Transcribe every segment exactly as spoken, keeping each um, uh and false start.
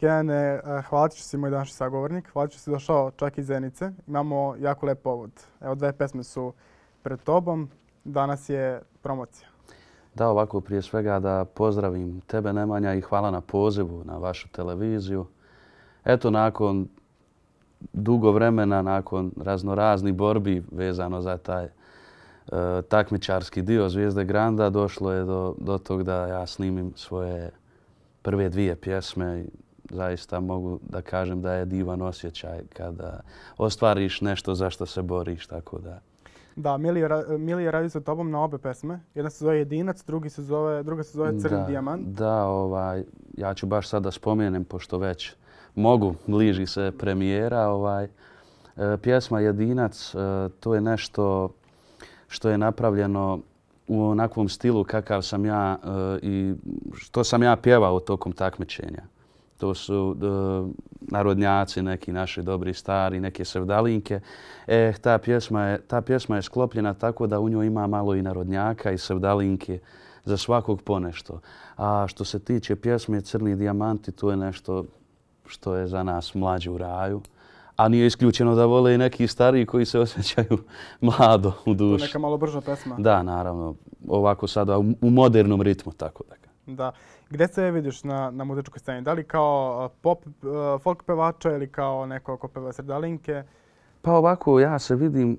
Kejane, hvala ti što si moj današnji sagovornik. Hvala ti što si došao čak iz Zenice. Imamo jako lep povod. Evo, dve pesme su pred tobom. Danas je promocija. Da, ovako prije svega da pozdravim tebe, Nemanja, i hvala na pozivu na vašu televiziju. Eto, nakon dugo vremena, nakon raznoraznih borbi vezano za taj uh, takmičarski dio Zvijezde Granda, došlo je do, do tog da ja snimim svoje prve dvije pjesme. I zaista mogu da kažem da je divan osjećaj kada ostvariš nešto za što se boriš, tako da... Da, Milije radi sa tobom na obe pesme. Jedna se zove Jedinac, drugi se zove, druga se zove Crni da, dijamant. Da, ovaj, ja ću baš sad da spomenem, pošto već mogu, bliži se premijera. Ovaj, e, pjesma Jedinac, e, to je nešto što je napravljeno u onakvom stilu kakav sam ja e, i što sam ja pjevao tokom takmičenja. To su e, narodnjaci, neki naši dobri stari, neke sevdalinke. E, ta, pjesma je, ta pjesma je sklopljena tako da u njoj ima malo i narodnjaka i sevdalinke, za svakog ponešto. A što se tiče pjesme Crni dijamanti, to je nešto što je za nas mlađi u raju. A nije isključeno da vole i neki stariji koji se osjećaju mlado u duši. To je neka malo brža pesma. Da, naravno. Ovako sada u, u modernom ritmu, tako da. Da. Gdje se vidiš na, na muzičkoj sceni? Da li kao pop, folk pevača ili kao neko ko peva srdalinke? Pa ovako, ja se vidim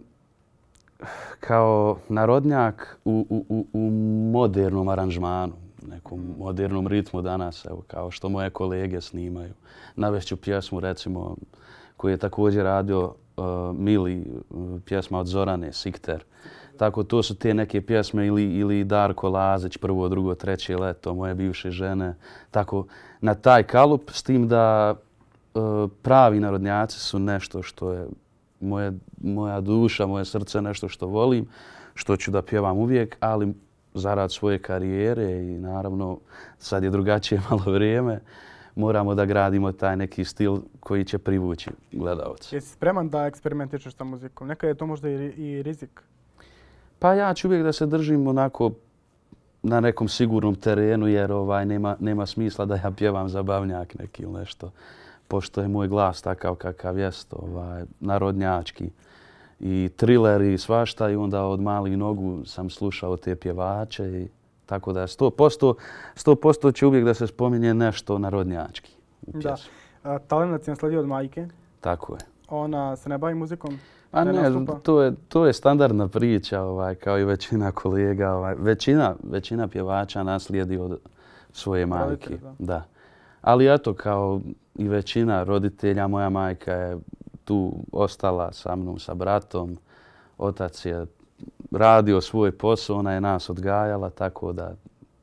kao narodnjak u, u, u, u modernom aranžmanu, nekom modernom ritmu danas, evo, kao što moje kolege snimaju. Navešću pjesmu, recimo, koju je također radio uh, Mili, uh, pjesma od Zorane, Sikter. Tako, to su te neke pjesme ili, ili Darko Lazić, prvo, drugo, treće leto, moje bivše žene. Tako, na taj kalup, s tim da uh, pravi narodnjaci su nešto što je moje, moja duša, moje srce, nešto što volim, što ću da pjevam uvijek, ali zarad svoje karijere i naravno sad je drugačije malo vrijeme, moramo da gradimo taj neki stil koji će privući gledalce. Jesi spreman da eksperimentiraš sa muzikom? Nekad je to možda i, i rizik? Pa ja ću uvijek da se držim onako na nekom sigurnom terenu, jer ovaj nema, nema smisla da ja pjevam zabavnjak neki ili nešto, pošto je moj glas takav kakav jest, ovaj, narodnjački. I triler i svašta, i onda od malih nogu sam slušao te pjevače. I tako da sto posto, sto posto će uvijek da se spominje nešto narodnjački u pjesmu. Da. Talent si nasledio od majke. Tako je. Ona se ne bavi muzikom? A ne, ne to, je, to je standardna priča, ovaj, kao i većina kolega. Ovaj, većina, većina pjevača naslijedi od svoje majke. Da. Da. Ali eto, kao i većina roditelja, moja majka je tu ostala sa mnom, sa bratom. Otac je radio svoj posao, ona je nas odgajala, tako da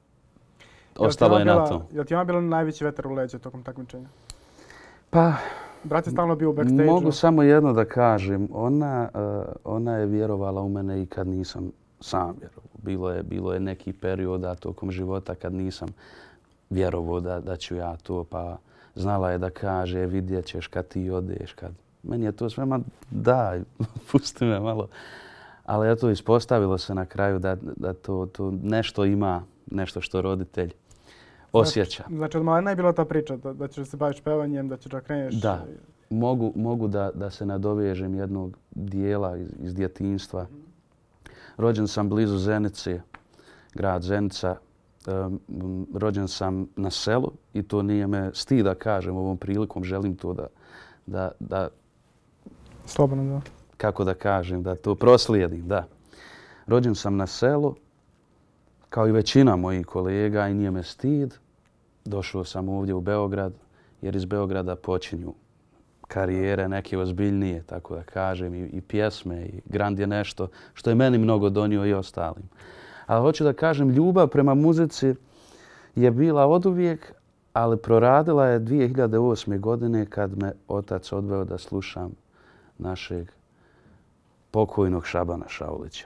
ostalo je na tom. Je li ti ona bila najveći vetar u leđe tokom takmičenja? Pa, brat je stalno bio u backstage-u. Mogu samo jedno da kažem. Ona, uh, ona je vjerovala u mene i kad nisam sam vjerovao. Bilo je, bilo je neki perioda tokom života kad nisam vjerovao da, da ću ja to, pa znala je da kaže vidjet ćeš kad ti odeš. Kad... Meni je to sve, ma daj, pusti me malo. Ali eto, ispostavilo se na kraju da, da to, to nešto ima, nešto što roditelj osjeća. Znači, znači od malena je bila ta priča da, da ćeš se baviti pevanjem, da ćeš da kreneš... Da, mogu, mogu da, da se nadovežem jednog dijela iz, iz djetinjstva. Rođen sam blizu Zenice, grad Zenica. Um, rođen sam na selu i to nije me stid da kažem ovom prilikom. Želim to da... da, da Slobodno, da. Kako da kažem, da to proslijedim, da. Rođen sam na selu, kao i većina mojih kolega, i nije me stid. Došao sam ovdje u Beograd, jer iz Beograda počinju karijere neke ozbiljnije, tako da kažem, i, i pjesme, i Grand je nešto što je meni mnogo donio i ostalim. Ali hoću da kažem, ljubav prema muzici je bila oduvijek, ali proradila je dvije hiljade osme. godine kad me otac odveo da slušam našeg pokojnog Šabana Šaulića.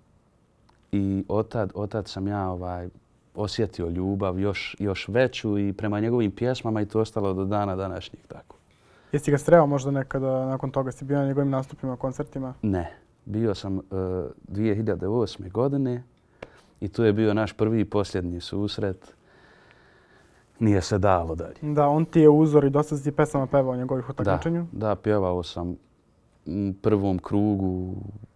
I otad, otad sam ja ovaj, osjetio ljubav još, još veću i prema njegovim pjesmama, i to ostalo do dana današnjeg tako. Jesi ga sreo možda nekada nakon toga? Si bio na njegovim nastupima, koncertima? Ne. Bio sam uh, dvije hiljade osme. godine i to je bio naš prvi i posljednji susret. nije se dalo dalje. Da, on ti je uzor i dosta si pesama pevao njegovih u takmičenju. Da, da, pjevao sam u prvom krugu,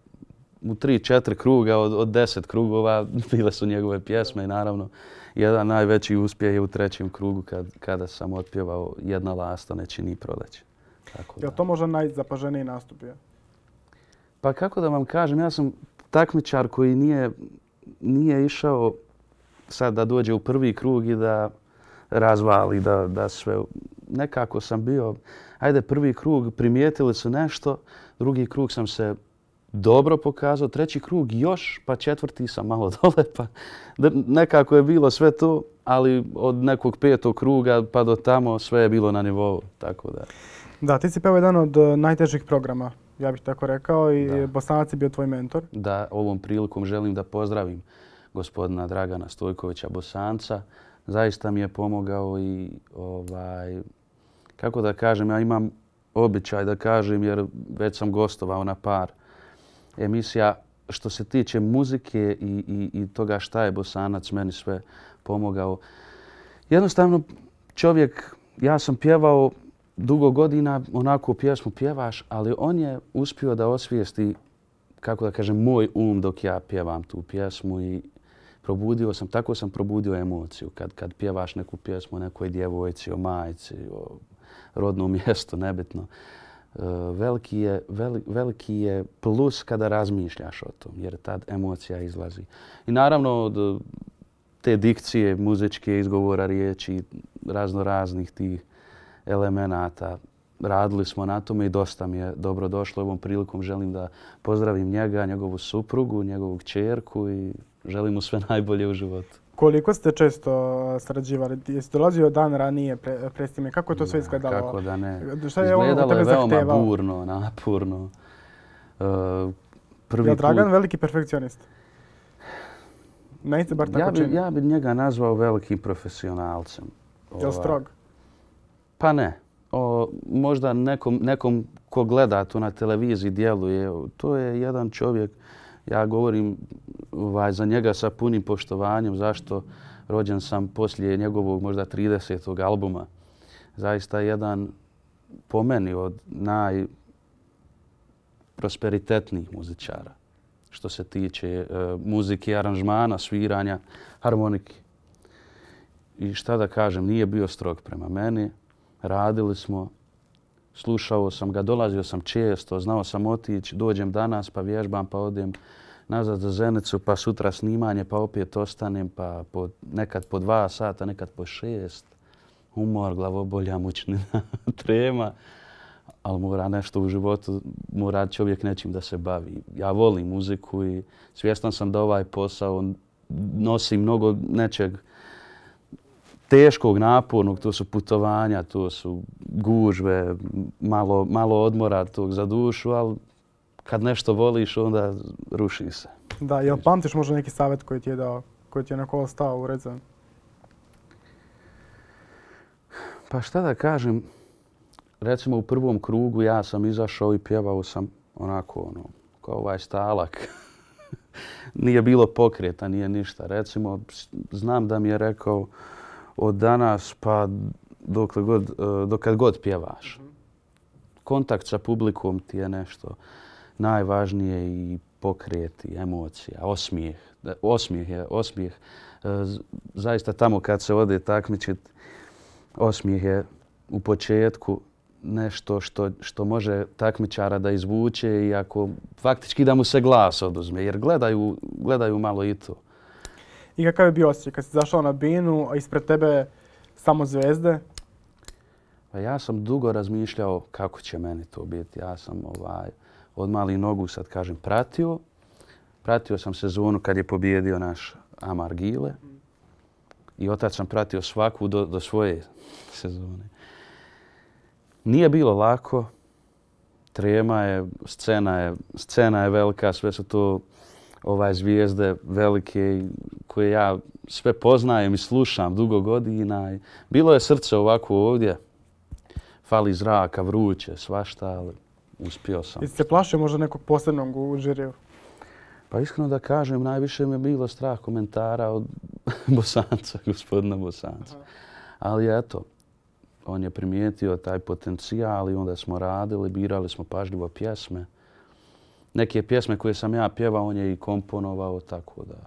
u tri, četiri kruga od, od deset krugova bile su njegove pjesme i naravno jedan najveći uspjeh je u trećem krugu kad, kada sam otpjevao Jedna lasta ne čini proleće. Tako da. Je li to možda najzapaženiji nastup je? Pa kako da vam kažem, ja sam takmičar koji nije, nije išao sad da dođe u prvi krug i da razvali, da, da sve... Nekako sam bio, ajde prvi krug primijetili su nešto, drugi krug sam se dobro pokazao, treći krug još, pa četvrti sam malo dole, pa nekako je bilo sve to, ali od nekog petog kruga pa do tamo sve je bilo na nivou, tako da. Da, ti si pevao jedan od najtežih programa, ja bih tako rekao, i da. Bosanac je bio tvoj mentor. Da, ovom prilikom želim da pozdravim gospodina Dragana Stojkovića Bosanca. Zaista mi je pomogao i ovaj, kako da kažem, ja imam običaj da kažem jer već sam gostovao na par emisija. Što se tiče muzike i, i, i toga šta je Bosanac meni sve pomogao. Jednostavno čovjek, ja sam pjevao dugo godina, onako pjesmu pjevaš, ali on je uspio da osvijesti, kako da kažem, moj um dok ja pjevam tu pjesmu i probudio sam, tako sam probudio emociju kad, kad pjevaš neku pjesmu o nekoj djevojci, o majci, o rodnom mjestu, nebitno. Veliki je, veli, veliki je plus kada razmišljaš o tom, jer tad emocija izlazi. I naravno od te dikcije, muzičke izgovora riječi, razno raznih tih elemenata. Radili smo na tome i dosta mi je dobro došlo. Ovom prilikom želim da pozdravim njega, njegovu suprugu, njegovu kćerku i želim mu sve najbolje u životu. Koliko ste često sarađivali? Jesi dolazio dan ranije pre, pre snime? Kako je to sve izgledalo? Kako da ne. Šta je ono Izgledalo tebe je veoma zahtevao? burno, napurno. Uh, prvi je Dragan put... veliki perfekcionist? Meni se bar tako ja bi, čini. Ja bi njega nazvao velikim profesionalcem. Je li strog? Pa ne. O, možda nekom, nekom ko gleda to na televiziji djeluje. To je jedan čovjek, ja govorim ovaj, za njega sa punim poštovanjem. Zašto? Rođen sam poslije njegovog možda tridesetog albuma. Zaista jedan po meni od najprosperitetnijih muzičara. Što se tiče e, muzike, aranžmana, sviranja, harmonike. I šta da kažem, nije bio strog prema meni. Radili smo, slušao sam ga, dolazio sam često, znao sam otići, dođem danas pa vježbam pa odem nazad za Zenicu pa sutra snimanje pa opet ostanem pa po, nekad po dva sata, nekad po šest. Umor, glavobolja, mučnina, trema. Ali mora nešto u životu, mora čovjek nečim da se bavi. Ja volim muziku i svjestan sam da ovaj posao nosi mnogo nečeg teškog, napornog. To su putovanja, to su gužve, malo, malo odmora tog za dušu, ali kad nešto voliš, onda ruši se. Da, jel pamtiš možda neki savjet koji ti je dao, koji ti je onako ostao urezan? Pa šta da kažem, recimo u prvom krugu ja sam izašao i pjevao sam onako ono, kao ovaj stalak. Nije bilo pokreta, nije ništa. Recimo, znam da mi je rekao od danas pa dokle god, dokad god pjevaš. Kontakt sa publikom ti je nešto najvažnije i pokret i emocija, osmijeh. Osmijeh je, osmijeh. Zaista tamo kad se ode takmičiti, osmijeh je u početku nešto što, što može takmičara da izvuče i ako faktički da mu se glas oduzme, jer gledaju, gledaju malo i to. I kakav je bio osjećaj kad si zašao na binu, a ispred tebe samo zvezde? Pa ja sam dugo razmišljao kako će meni to biti. Ja sam ovaj, od malih nogu, sad kažem, pratio. Pratio sam sezonu kad je pobjedio naš Amar Gile. I od tad sam pratio svaku do, do svoje sezone. Nije bilo lako. Trema je, scena je, scena je velika, sve su to ovaj, zvijezde velike koje ja sve poznajem i slušam dugo godina. Bilo je srce ovako ovdje. Fali zraka, vruće, svašta, ali uspio sam. Jesi se plašio možda nekog posebnog u žiriju? Pa iskreno da kažem, najviše mi je bilo strah komentara od Bosanca, gospodina Bosanca. Aha. Ali eto, on je primijetio taj potencijal i onda smo radili, birali smo pažljivo pjesme. Neke pjesme koje sam ja pjevao, on je i komponovao, tako da...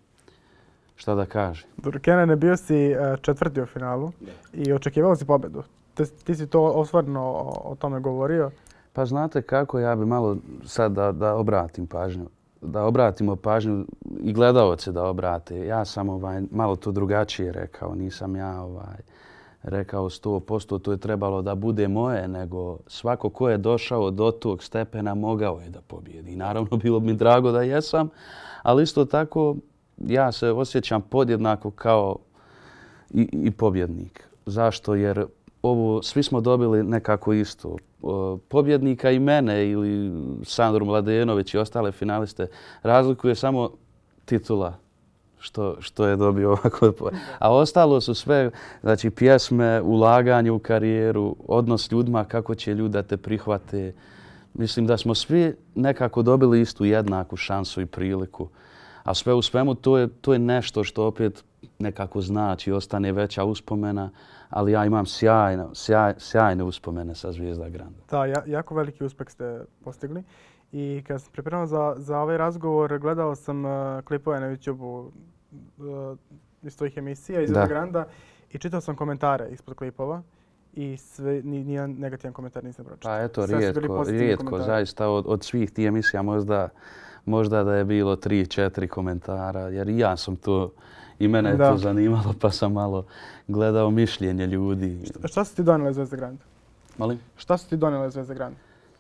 Šta da kažem? Dobro, Kenane, bio si četvrti u finalu i očekivao si pobjedu. Ti, ti si to osvrno o, o tome govorio. Pa znate kako, ja bi malo sad da, da obratim pažnju. Da obratimo pažnju i gledaoce da obrate. Ja sam ovaj, malo to drugačije rekao. Nisam ja ovaj, rekao sto posto to je trebalo da bude moje, nego svako ko je došao do tog stepena mogao je da pobjedi. I naravno bilo bi mi drago da jesam, ali isto tako ja se osjećam podjednako kao i, i pobjednik. Zašto? Jer ovo, svi smo dobili nekako isto. Pobjednika i mene ili Sandru Mladenović i ostale finaliste razlikuje samo titula što, što je dobio ovako. A ostalo su sve, znači pjesme, ulaganje u karijeru, odnos s ljudima, kako će ljudi da te prihvate. Mislim da smo svi nekako dobili istu jednaku šansu i priliku. A sve u svemu to je, to je nešto što opet nekako znači, ostane veća uspomena, ali ja imam sjajne, sjaj, sjajne uspomene sa Zvijezda Granda. Da, ja, jako veliki uspeh ste postigli. I kad sam pripremao za, za ovaj razgovor, gledao sam uh, klipove na YouTube-u uh, iz tvojih emisija iz Zvijezda Granda i čitao sam komentare ispod klipova. I sve, nijedan negativan komentar nisam pročitao. Pa eto, rijetko, rijetko zaista od, od svih tih emisija možda, možda da je bilo tri, četiri komentara, jer i ja sam to, i mene je to zanimalo, pa sam malo gledao mišljenje ljudi. Šta, šta su ti donijele Zvezda Granda? Molim? Šta su ti donijele Zvezda Granda?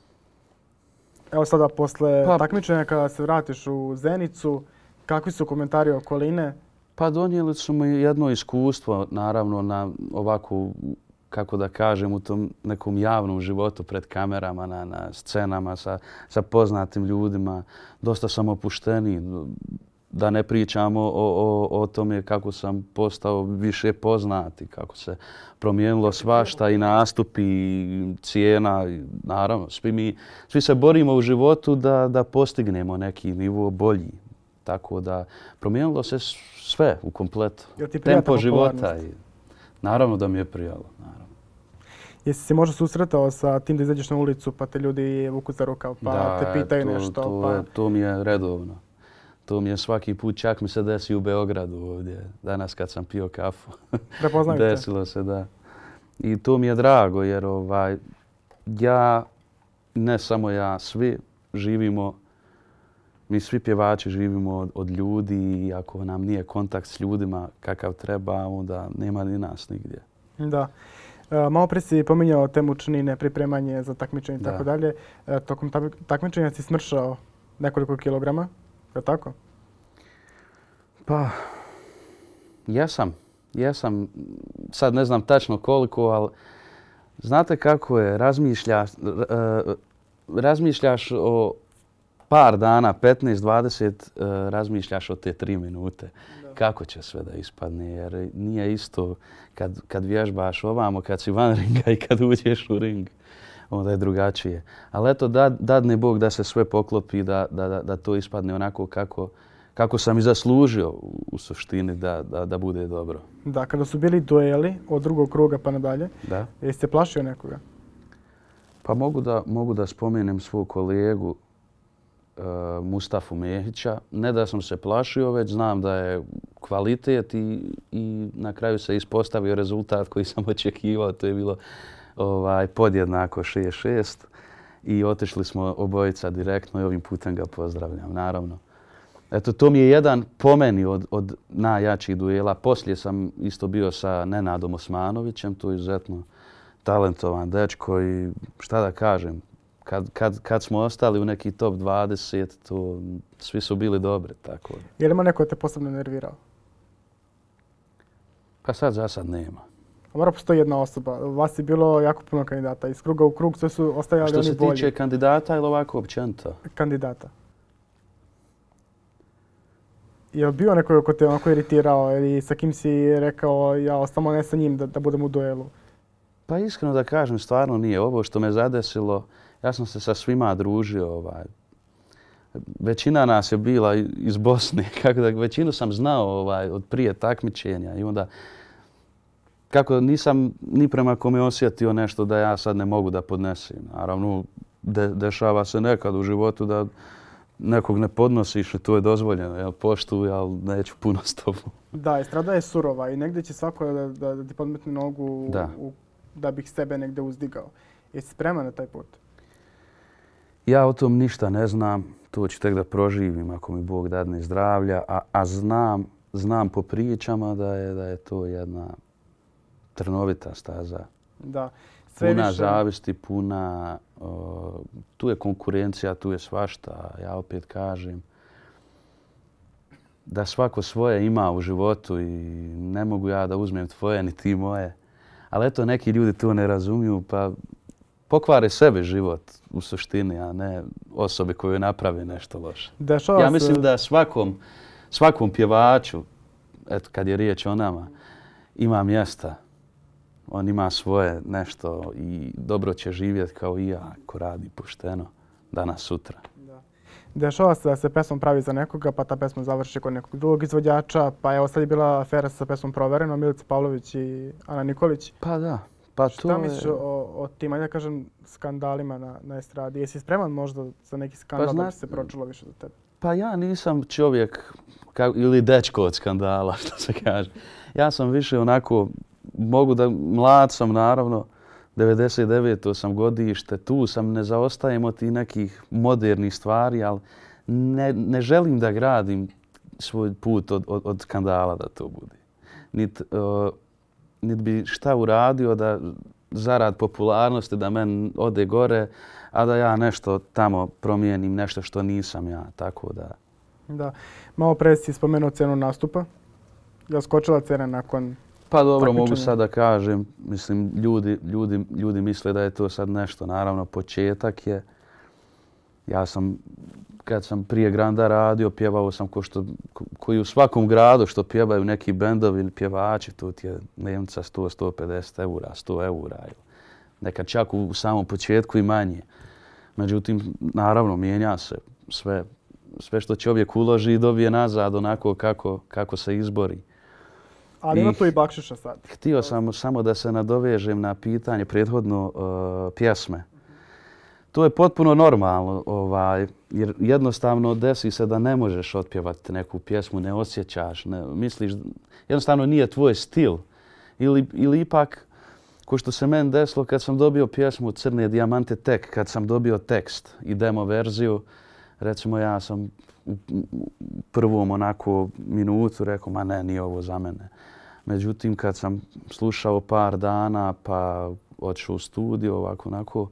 Evo sada, posle pa, takmičenja, kada se vratiš u Zenicu, kakvi su komentari okoline? Pa donijeli su mi jedno iskustvo, naravno, na ovakvu, kako da kažem, u tom nekom javnom životu pred kamerama, na, na scenama sa, sa poznatim ljudima. Dosta sam opušteniji. Da ne pričamo o, o, o tome kako sam postao više poznati, kako se promijenilo svašta i nastup i cijena. Naravno, svi, mi, svi se borimo u životu da, da postignemo neki nivo bolji. Tako da promijenilo se sve u kompletu. Tempo života. I, naravno da mi je prijalo. Naravno. Jesi se možda susretao sa tim da izađeš na ulicu pa te ljudi vuku za rukav pa da, te pitaju to, nešto? To, pa... je, to mi je redovno. To mi je svaki put, čak mi se desi u Beogradu ovdje. Danas kad sam pio kafu. Prepoznaju te? Desilo se, da. I to mi je drago jer ovaj, ja, ne samo ja, svi živimo, mi svi pjevači živimo od, od ljudi i ako nam nije kontakt s ljudima kakav treba, onda nema ni nas nigdje. Da. Uh, malo prije si pominjao te mučnine, pripremanje za takmičenje i tako dalje. Uh, tokom takmičenja si smršao nekoliko kilograma, je li tako? Pa, jesam. Jesam. Sad ne znam tačno koliko, ali znate kako je, razmišljaš, uh, razmišljaš o par dana, petnaest dvadeset, uh, razmišljaš o te tri minute. Da. Kako će sve da ispadne, jer nije isto kad, kad vježbaš ovamo, kad si van ringa i kad uđeš u ring, onda je drugačije. Ali eto, dad, dadne Bog da se sve poklopi, da, da, da, da to ispadne onako kako, kako sam i zaslužio u, u suštini da, da, da bude dobro. Da, kada su bili dueli od drugog kruga pa nadalje, da. Jeste plašio nekoga? Pa mogu da, mogu da spomenem svog kolegu uh, Mustafu Mehića. Ne da sam se plašio, već znam da je kvalitet i, i na kraju se ispostavio rezultat koji sam očekivao. To je bilo ovaj, podjednako šest šest i otišli smo obojica direktno i ovim putem ga pozdravljam, naravno. Eto, to mi je jedan po meni od, od najjačih duela. Poslije sam isto bio sa Nenadom Osmanovićem, to je izuzetno talentovan dečko i šta da kažem, kad, kad, kad smo ostali u neki top dvadeset, to svi su bili dobri. Tako. Je li ima neko te posebno nervirao? Pa sad za sad nema. A mora postoji jedna osoba. Vas je bilo jako puno kandidata. Iz kruga u krug sve su ostajali oni bolji. Što se tiče kandidata ili ovako općenito? Kandidata. Je li bio neko ko te onako iritirao ili sa kim si rekao ja samo ne sa njim da, da budem u duelu? Pa iskreno da kažem, stvarno nije. Ovo što me zadesilo, ja sam se sa svima družio. Ovaj. Većina nas je bila iz Bosne. Kako da, većinu sam znao ovaj, od prije takmičenja i onda kako nisam ni prema kome osjetio nešto da ja sad ne mogu da podnesim. Naravno, de, dešava se nekad u životu da nekog ne podnosiš i to je dozvoljeno. Ja poštuj, ali neću puno s tobom. Da, estrada je surova i negdje će svako da, da, da ti podmetne nogu da. U, da bih sebe negdje uzdigao. Jesi spreman na taj put? Ja o tom ništa ne znam. To ću tek da proživim ako mi Bog dadne zdravlja. A, a znam, znam po pričama da je, da je to jedna trnovita staza. Da. Sve puna više... zavisti, puna... Uh, tu je konkurencija, tu je svašta. Ja opet kažem da svako svoje ima u životu i ne mogu ja da uzmem tvoje ni ti moje. Ali eto, neki ljudi to ne razumiju pa pokvare sebe život u suštini, a ne osobe koje naprave nešto loše. Dešava ja se... mislim da svakom, svakom pjevaču, eto kad je riječ o nama, ima mjesta. On ima svoje nešto i dobro će živjeti kao i ja ako radi pošteno danas sutra. Da. Dešava se da se pesma pravi za nekoga, pa ta pesma završi kod nekog drugog izvođača, pa evo sad je bila afera sa pesmom Provereno, Milica Pavlović i Ana Nikolić. Pa da. Pa to Šta je... misliš o, o tim, ajde da kažem, skandalima na, na estradi? Jesi spreman možda za neki skandal pa, zna... da bi se pročulo više za tebe? Pa ja nisam čovjek kao, ili dečko od skandala, što se kaže. Ja sam više onako, mogu da, mlad sam naravno, devedeset deveto sam godište, tu sam, ne zaostajem od tih nekih modernih stvari, ali ne, ne želim da gradim svoj put od, od, od skandala da to bude. Nit, uh, nit bi šta uradio da zarad popularnosti da men ode gore, a da ja nešto tamo promijenim, nešto što nisam ja, tako da... Da. Malo pre si spomenuo cenu nastupa. Je li skočila cena nakon Pa dobro, takmičenja? mogu sad da kažem, mislim, ljudi, ljudi, ljudi misle da je to sad nešto, naravno, početak je. Ja sam, kad sam prije Granda radio, pjevao sam ko što, koji u svakom gradu što pjevaju neki bendovi ili pjevači, to ti je Njemca sto do sto pedeset eura, sto eura. Nekad čak u samom početku i manje. Međutim, naravno, mijenja se sve. Sve što čovjek uloži dobije nazad onako kako, kako se izbori. Ali ima tu i bakšiša sad. Htio sam samo da se nadovežem na pitanje prethodno uh, pjesme. To je potpuno normalno, ovaj, jer jednostavno desi se da ne možeš otpjevati neku pjesmu, ne osjećaš, ne misliš, jednostavno nije tvoj stil. Ili, ili ipak, ko što se meni desilo kad sam dobio pjesmu Crne dijamante tek, kad sam dobio tekst i demo verziju, recimo ja sam u prvom onako minutu rekao, ma ne, nije ovo za mene. Međutim, kad sam slušao par dana pa otišao u studio, ovako onako,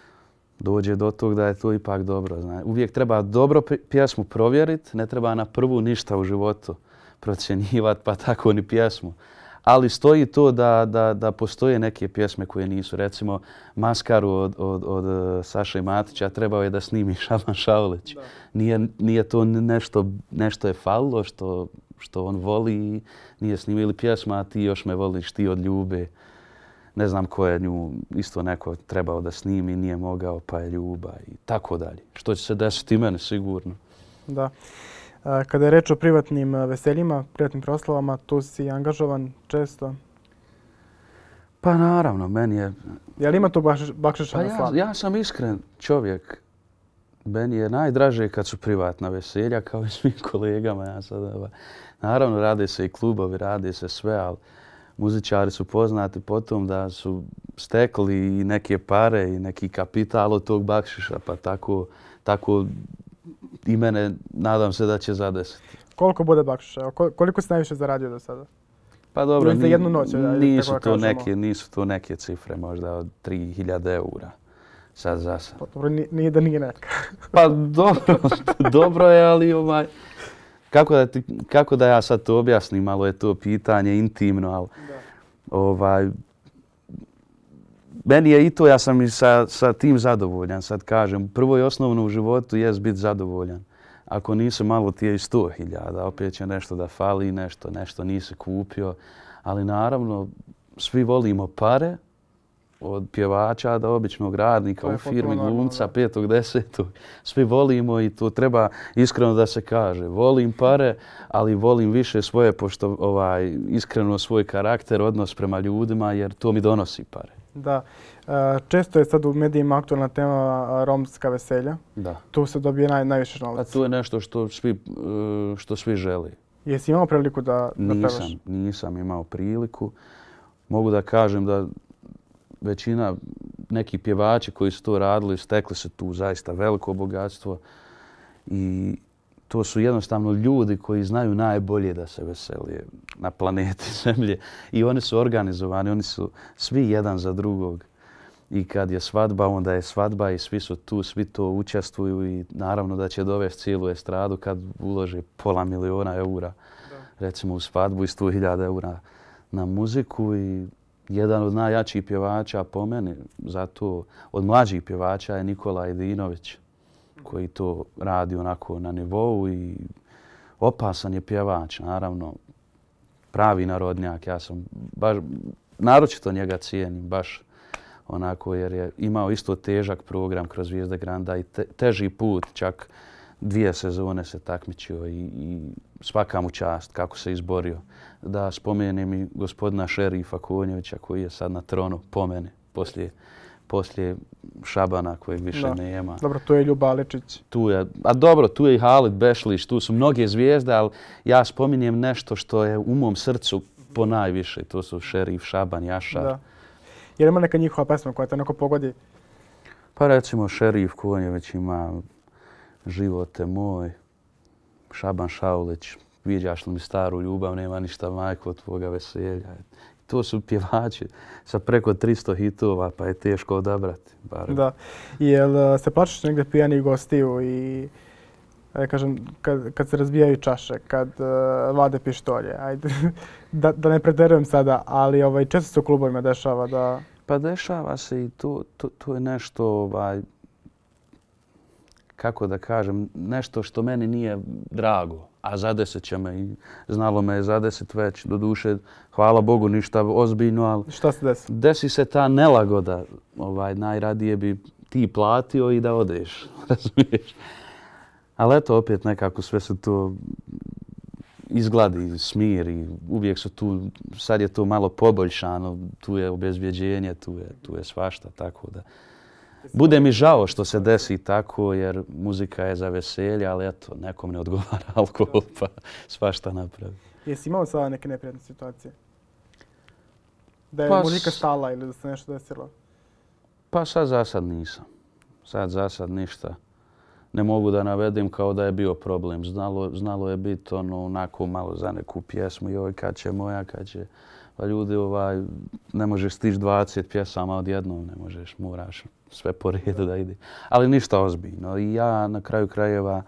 dođe do tog da je to ipak dobro. Znači, uvijek treba dobro pjesmu provjeriti, ne treba na prvu ništa u životu procjenjivati, pa tako ni pjesmu. Ali stoji to da, da, da postoje neke pjesme koje nisu. Recimo, Maskaru od, od, od Saše Matića trebao je da snimi Šaban Šaulić. Nije, nije to nešto, nešto je falilo što, što on voli i nije snimio. Ili pjesma, a ti još me voliš, ti od ljube. Ne znam ko je nju isto neko trebao da snimi, nije mogao, pa je ljuba i tako dalje. Što će se desiti i mene sigurno. Da. Kada je reč o privatnim veseljima, privatnim proslavama, tu si angažovan često? Pa naravno, meni je... Je li ima tu bakšiša pa na slavu? Ja, ja sam iskren čovjek. Meni je najdraže kad su privatna veselja, kao i svim kolegama. Ja sad, naravno, rade se i klubovi, rade se sve, ali muzičari su poznati po tom da su stekli i neke pare i neki kapital od tog bakšiša, pa tako, tako i mene nadam se da će zadesiti. Koliko bude bakšiša? Koliko si najviše zaradio do sada? Pa dobro, za jednu noć, nisu, to neke, nisu to neke cifre, možda od tri hiljade eura. Sad za sad. Pa dobro, nije da nije neka. Pa dobro, dobro je, ali ovaj, kako da, ti, kako da ja sad to objasnim, malo je to pitanje intimno, ali da. Ovaj, meni je i to, ja sam i sa, sa tim zadovoljan, sad kažem. Prvo i osnovno u životu je biti zadovoljan. Ako nisi malo ti je i sto hiljada, opet će nešto da fali, nešto, nešto nisi kupio. Ali naravno, svi volimo pare, od pjevača do običnog radnika u firmi, glumca, petog, desetog. Svi volimo i to treba iskreno da se kaže. Volim pare, ali volim više svoje, pošto ovaj, iskreno svoj karakter, odnos prema ljudima, jer to mi donosi pare. Da. Često je sad u medijima aktualna tema romska veselja. Da. Tu se dobije naj, najviše novaca. A to je nešto što svi, što svi želi. Jesi imao priliku da, da nisam, pevaš? Nisam imao priliku. Mogu da kažem da većina neki pjevači koji su to radili stekli su tu zaista veliko bogatstvo i to su jednostavno ljudi koji znaju najbolje da se vesele na planeti Zemlje i oni su organizovani, oni su svi jedan za drugog. I kad je svadba, onda je svadba i svi su tu, svi to učestvuju i naravno da će dovesti cijelu estradu kad ulože pola miliona eura, da. Recimo u svadbu i sto hiljada eura na muziku i jedan od najjačih pjevača po meni, zato od mlađih pjevača je Nikola Edinović koji to radi onako na nivou i opasan je pjevač, naravno pravi narodnjak. Ja sam baš, naročito njega cijenim, baš onako jer je imao isto težak program kroz Zvijezde Granda i te, teži put, čak dvije sezone se takmičio i, i svaka mu čast kako se izborio. Da spomenem i gospodina Šerifa Konjevića koji je sad na tronu po mene poslije, poslije Šabana kojeg više da. nema. Dobro, tu je Ljuba Aličić. Tu je, a dobro, tu je i Halid Bešlić, tu su mnoge zvijezde, ali ja spominjem nešto što je u mom srcu po najviše. To su Šerif, Šaban, Jašar. Da. Je li ima neka njihova pesma koja te onako pogodi? Pa recimo Šerif Konjević ima Živote moj, Šaban Šaulić, Viđaš li mi staru ljubav, nema ništa majko od tvoga veselja. To su pjevači sa preko tristo hitova, pa je teško odabrati. Bar. Da. Jel se plaćaš negdje pijanih gostiju i ja kažem, kad, kad se razbijaju čaše, kad uh, vade pištolje, ajde, da, da ne preterujem sada, ali ovaj, često se u klubovima dešava da... Pa dešava se i to, to, to je nešto, ovaj, kako da kažem, nešto što meni nije drago, a zadesit će me i znalo me je zadesit već, do duše, hvala Bogu, ništa ozbiljno, ali... Šta se desi? Desi se ta nelagoda, ovaj, najradije bi ti platio i da odeš, razumiješ? Ali eto, opet nekako sve se to izgladi, smiri, uvijek su tu, sad je to malo poboljšano, tu je obezbjeđenje, tu je, tu je svašta, tako da... Bude mi žao što se desi tako, jer muzika je za veselje, ali eto, nekom ne odgovara alkohol, pa svašta napravi. Jesi imao sada neke neprijatne situacije? Da je pa, muzika stala ili da se nešto desilo? Pa sad za sad nisam. Sad za sad ništa. Ne mogu da navedim kao da je bio problem. Znalo, znalo je biti ono onako malo za neku pjesmu. Joj, kad će moja, kad će... Pa ljudi, ovaj, ne možeš stići dvadeset pjesama odjednom, ne možeš, moraš sve po redu da ide. Ali ništa ozbiljno. I ja na kraju krajeva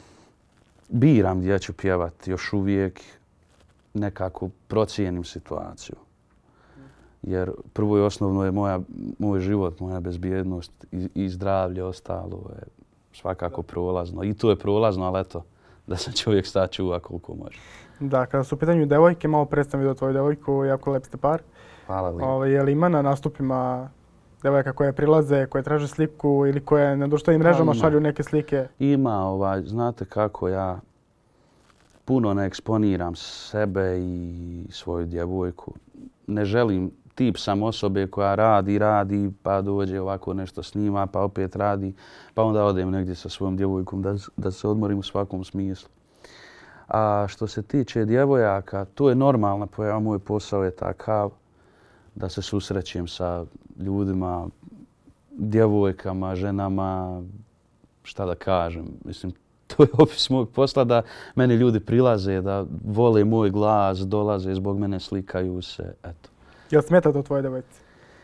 biram gdje ću pjevati. Još uvijek nekako procijenim situaciju. Jer prvo i osnovno je moja, moj život, moja bezbjednost i, i zdravlje, ostalo je svakako prolazno. I to je prolazno, ali eto, da se čovjek sačuva koliko može. Da, kada su u pitanju devojke, malo predstavim vidio tvoju devojku, jako lep ste par. Hvala lijepo. Ove, je li ima na nastupima devojaka koje prilaze, koje traže sliku ili koje na društvenim mrežama šalju neke slike? Ima, ovaj, znate kako ja puno ne eksponiram sebe i svoju djevojku. Ne želim, tip sam osobe koja radi, radi, pa dođe ovako nešto snima, pa opet radi, pa onda odem negdje sa svojom djevojkom da, da se odmorim u svakom smislu. A što se tiče djevojaka, to je normalna pojava, moj posao je takav da se susrećem sa ljudima, djevojkama, ženama, šta da kažem. Mislim, to je opis mog posla da meni ljudi prilaze, da vole moj glas, dolaze zbog mene, slikaju se, eto. Jel smeta to tvoje djevojci?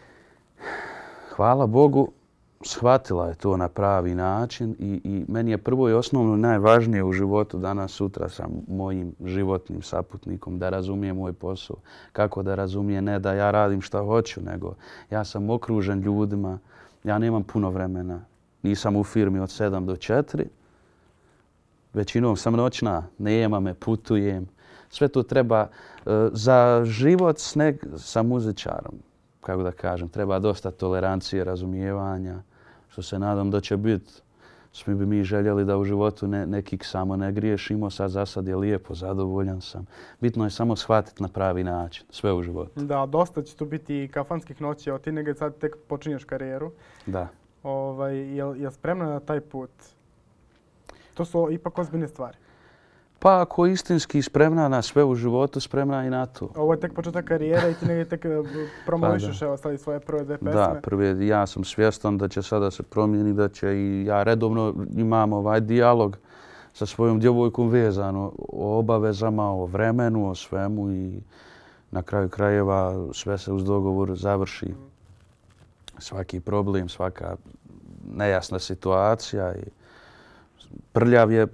Hvala Bogu, shvatila je to na pravi način i, i meni je prvo i osnovno najvažnije u životu danas sutra sa mojim životnim saputnikom da razumije moj posao. Kako da razumije, ne da ja radim šta hoću, nego ja sam okružen ljudima, ja nemam puno vremena, nisam u firmi od sedam do četiri, većinom sam noćna, nema me, putujem. Sve to treba uh, za život s, nek, sa muzičarom. kako da kažem, treba dosta tolerancije, razumijevanja, što se nadam da će biti. Svi bi mi željeli da u životu ne, nekih samo ne griješimo, sad za sad je lijepo, zadovoljan sam. Bitno je samo shvatiti na pravi način, sve u životu. Da, dosta će tu biti i kafanskih noći, a ti negdje sad tek počinješ karijeru. Da. Ovaj, je li spremna na taj put? To su ipak ozbiljne stvari. Pa ako istinski spremna na sve u životu, spremna i na to. Ovo je tek početak karijere i ti negdje tek promovišeš, evo, sad svoje prve dve pesme. Da, prvi, ja sam svjestan da će sada se promijeni, da će i ja redovno imam ovaj dijalog sa svojom djevojkom vezano o obavezama, o vremenu, o svemu i na kraju krajeva sve se uz dogovor završi. Svaki problem, svaka nejasna situacija i prljav je.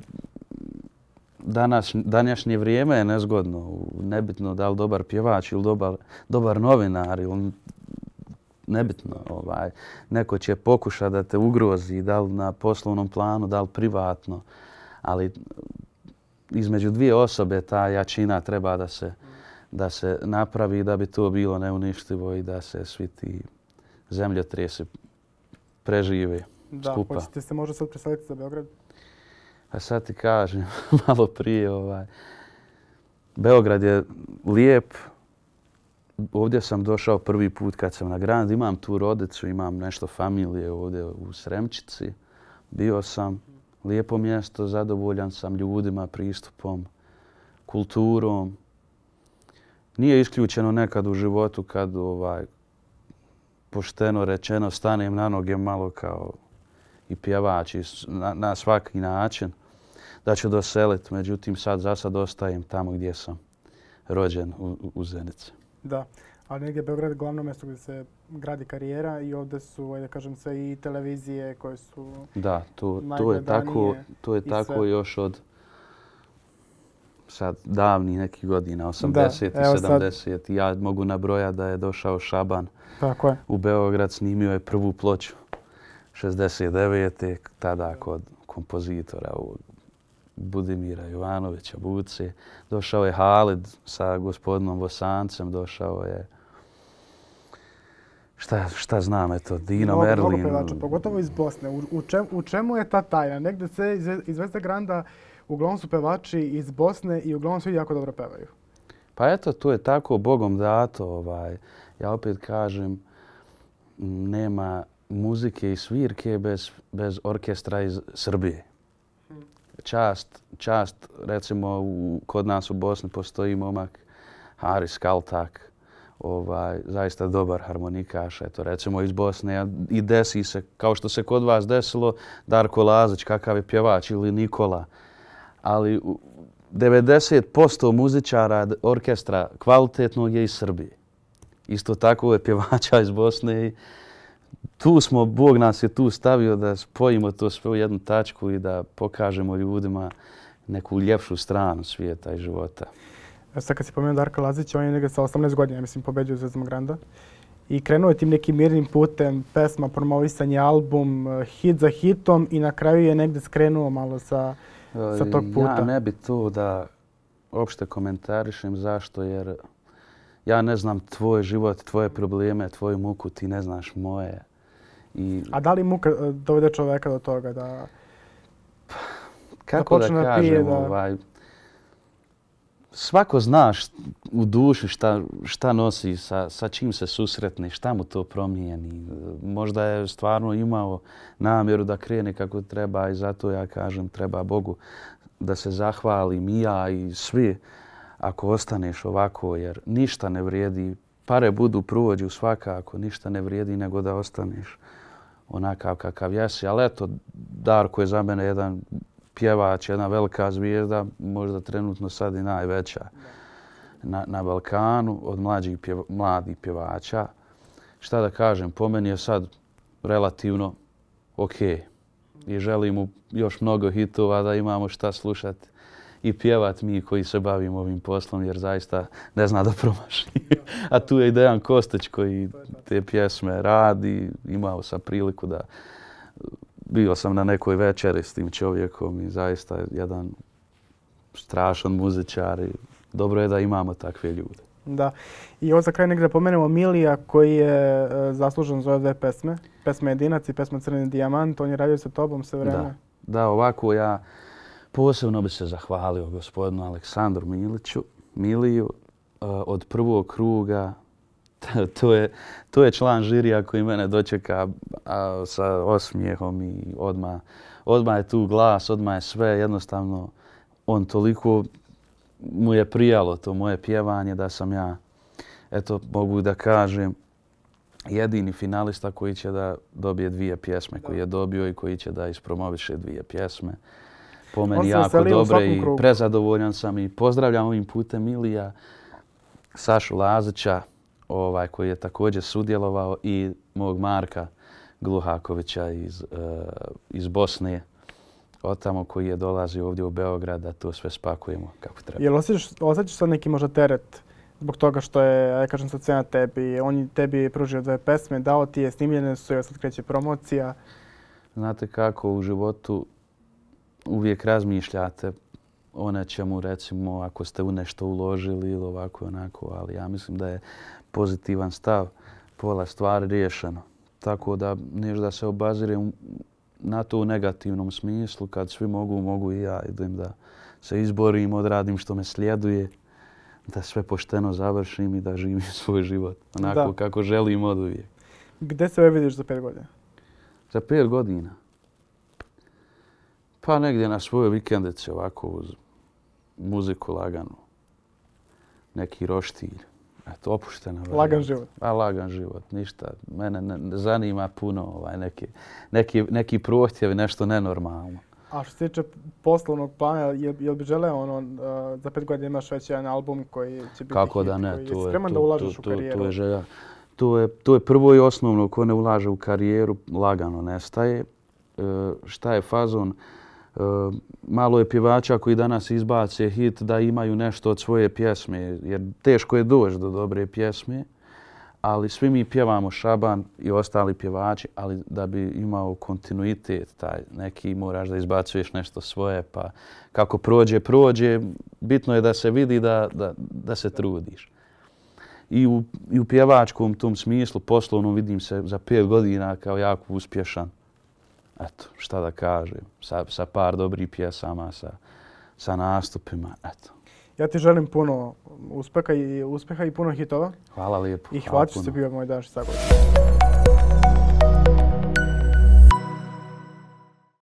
Danas, današnje vrijeme je nezgodno. Nebitno da li dobar pjevač ili dobar, dobar novinar ili nebitno. Ovaj. Neko će pokušati da te ugrozi, da li na poslovnom planu, da li privatno. Ali između dvije osobe ta jačina treba da se, da se napravi da bi to bilo neuništivo i da se svi ti zemljotresi prežive da, skupa. Da, hoćete se možda sad preseliti za Beograd? A sad ti kažem, malo prije, ovaj, Beograd je lijep. Ovdje sam došao prvi put kad sam na Grand. Imam tu rodicu, imam nešto familije ovdje u Sremčici. Bio sam, lijepo mjesto, zadovoljan sam ljudima, pristupom, kulturom. Nije isključeno nekad u životu kad, ovaj, pošteno rečeno, stanem na noge malo kao i pjevač na, na svaki način, da ću doseliti. Međutim, sad za sad ostajem tamo gdje sam rođen, u, u Zenici. Da, ali negdje je Beograd glavno mjesto gdje se gradi karijera i ovdje su, ajde kažem se, i televizije koje su da, to, to je tako, to je tako sve. Još od sad davnih nekih godina, osamdeset i sedamdeset. Ja mogu nabrojati da je došao Šaban tako je. U Beograd, snimio je prvu ploču šezdeset devete. tada kod kompozitora Budimira Jovanovića Buce. Došao je Halid sa gospodinom Bosancem, došao je šta, šta znam, eto, Dino Merlin. Mnogo pevača, pogotovo iz Bosne. U, u, čem, u čemu je ta tajna? Negdje se iz Zvezde Granda uglavnom su pevači iz Bosne i uglavnom svi jako dobro pevaju. Pa eto, to je tako Bogom dato. Ovaj. Ja opet kažem, nema muzike i svirke bez, bez orkestra iz Srbije. Čast, čast recimo u, kod nas u Bosni postoji momak Haris Kaltak, ovaj, zaista dobar harmonikaš, eto recimo iz Bosne i desi se, kao što se kod vas desilo, Darko Lazić, kakav je pjevač, ili Nikola. Ali devedeset posto muzičara orkestra kvalitetnog je iz Srbije. Isto tako je pjevača iz Bosne i tu smo, Bog nas je tu stavio da spojimo to sve u jednu tačku i da pokažemo ljudima neku ljepšu stranu svijeta i života. Sad kad si pomenuo Darka Lazića, on je negdje sa osamnaest godina, mislim, pobeđio u Zvezdom Granda. I krenuo je tim nekim mirnim putem, pesma, promovisanje, album, hit za hitom i na kraju je negdje skrenuo malo sa, sa tog puta. Ja ne bi to da uopšte komentarišem zašto, jer ja ne znam tvoj život, tvoje probleme, tvoju muku, ti ne znaš moje. I a da li muka dovede čovjeka do toga da kako da, da kažem, da... ovaj, svako zna u duši šta, šta nosi, sa, sa čim se susretne, šta mu to promijeni. Možda je stvarno imao namjeru da krene kako treba i zato ja kažem treba Bogu da se zahvalim i ja i svi ako ostaneš ovako, jer ništa ne vrijedi. Pare budu prođu svakako, ništa ne vrijedi nego da ostaneš onakav kakav jesi. Ali eto, Darko je za mene jedan pjevač, jedna velika zvijezda, možda trenutno sad i najveća na, na Balkanu od mlađih pjeva, mladih pjevača. Šta da kažem, po meni je sad relativno ok. I želim mu još mnogo hitova da imamo šta slušati i pjevat mi koji se bavimo ovim poslom, jer zaista ne zna da promaši. A tu je i Dejan Kostić koji te pjesme radi. Imao sam priliku da bio sam na nekoj večeri s tim čovjekom i zaista je jedan strašan muzičar i dobro je da imamo takve ljude. Da. I ovo za kraj negdje pomenemo Milija koji je e, zaslužen za ove dve pesme. Pesma Jedinac i pesma Crni dijamant. On je radio sa tobom sve vreme. Da, da, ovako ja posebno bi se zahvalio gospodinu Aleksandru Miliću, Miliju uh, od prvog kruga. to, je, to je član žirija koji mene dočeka a, sa osmijehom i odmah, odmah je tu glas, odmah je sve. Jednostavno, on toliko mu je prijalo to moje pjevanje da sam ja, eto, mogu da kažem, jedini finalista koji će da dobije dvije pjesme, koji je dobio i koji će da ispromoviše dvije pjesme. Po meni jako dobre i prezadovoljan sam i pozdravljam ovim putem Milija, Sašu Lazića, ovaj, koji je također sudjelovao i mog Marka Gluhakovića iz, uh, iz Bosne, od tamo koji je dolazio ovdje u Beograd da to sve spakujemo kako treba. Jel osjećaš, osjećaš sad neki možda teret zbog toga što je, ja kažem sad sve na tebi, on je tebi pružio dve pesme, dao ti je, snimljene su, sad kreće promocija. Znate kako u životu uvijek razmišljate o nečemu, recimo ako ste u nešto uložili ili ovako i onako, ali ja mislim da je pozitivan stav, pola stvari riješeno. Tako da nešto da se obazirem na to u negativnom smislu, kad svi mogu, mogu i ja. Idem da se izborim, odradim što me slijeduje, da sve pošteno završim i da živim svoj život onako da. Kako želim od uvijek. Gdje se vidiš za pet godina? Za pet godina? Pa negdje na svojoj vikendici ovako uz muziku laganu. Neki roštilj. Eto, opuštena. Lagan život. A lagan život, ništa. Mene ne, ne zanima puno ovaj, neki, neki, neki prohtjevi, nešto nenormalno. A što se tiče poslovnog plana, jel, jel bi želeo ono, uh, za pet godina imaš već jedan album koji će biti kako hit, da ne, koji to je je, spreman to, da ulažeš to, u karijeru? To, to je želja. To je, to je prvo i osnovno, ko ne ulaže u karijeru, lagano nestaje. Uh, šta je fazon? Uh, malo je pjevača koji danas izbace hit da imaju nešto od svoje pjesme, jer teško je doći do dobre pjesme, ali svi mi pjevamo Šaban i ostali pjevači, ali da bi imao kontinuitet taj neki moraš da izbacuješ nešto svoje, pa kako prođe, prođe, bitno je da se vidi da, da, da se trudiš. I u, i u pjevačkom tom smislu, poslovno vidim se za pet godina kao jako uspješan. Eto, šta da kažem, sa, sa par dobrih pjesama, sa, sa nastupima, eto. Ja ti želim puno uspeha i, uspeha i puno hitova. Hvala lijepo. I hvala što si bio moj današnji sagovornik.